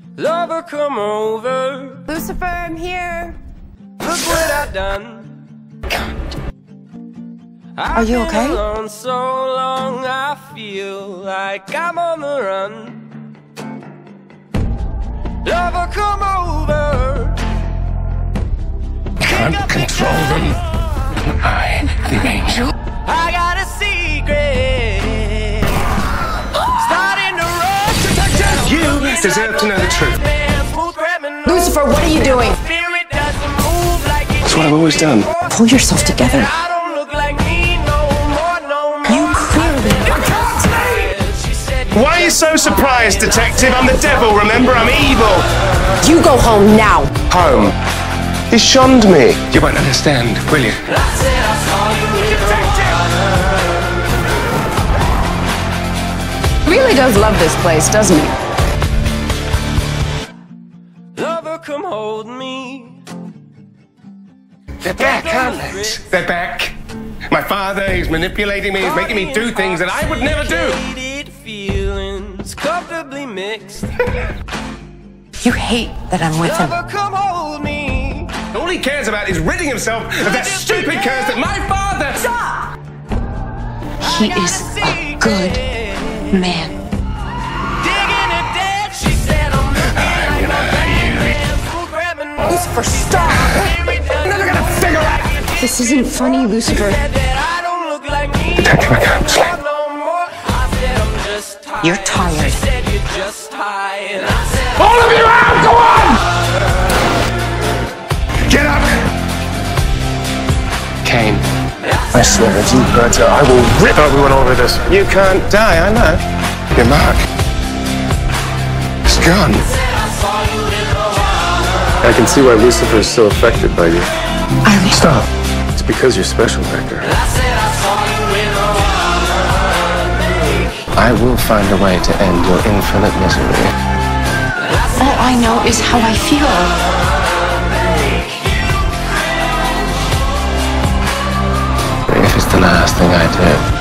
Lover, come over. Lucifer, I'm here. Look what I've done. Are you okay? I've been alone so long, I feel like I'm on the run. Lover, come over. Can't control them. I, the angel. I got a secret. Starting to rush. Detective, you deserve to know the truth. Lucifer, what are you doing? That's what I've always done. Pull yourself together. You clearly... Why are you so surprised, Detective? I'm the devil, remember? I'm evil. You go home now. Home. He shunned me. You won't understand, will you? He really does love this place, doesn't he? Lover, come hold me. They're back, aren't they? They're back. My father, he's manipulating me, he's making me do things that I would never do. Feelings comfortably mixed. You hate that I'm with him. Lover, come hold me. All he cares about is ridding himself of that stupid curse that my father... Stop! He is a good man. Lucifer, stop! I'm never gonna figure out... This isn't funny, Lucifer. Detective, I can't sleep. You're tired. All of you out! Go on! Get up! Cain, I swear if you hurt her, I will rip... Thought we went over this. You can't die, I know. Your mark. It's gone. I can see why Lucifer is so affected by you. Stop. It's because you're special, Becker. I will find a way to end your infinite misery. All I know is how I feel. If it's the last thing I do.